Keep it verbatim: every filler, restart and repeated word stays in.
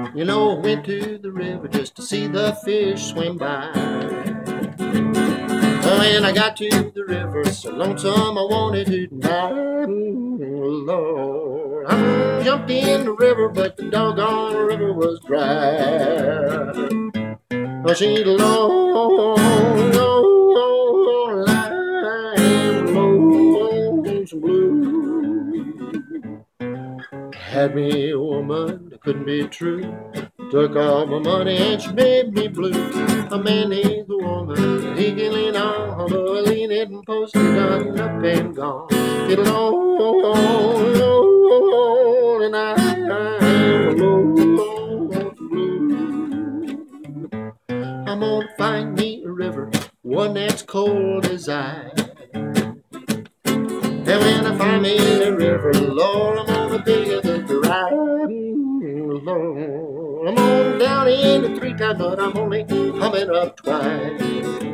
You know, I went to the river just to see the fish swim by. When I got to the river, so lonesome I wanted to die. Lord, I jumped in the river, but the doggone river was dry. Oh, she's a long, long line, lonesome blue. Had me a woman that couldn't be true. Took all my money and she made me blue. A man needs a woman he can lean on, but lean it and post it done up and gone. Get along, and I'm alone, blue. I'm gonna find me a river, one that's cold as ice. And when I find me a river, Lord, I'm gonna dig it the right. Lord, I'm on down in the three times, but I'm only coming up twice.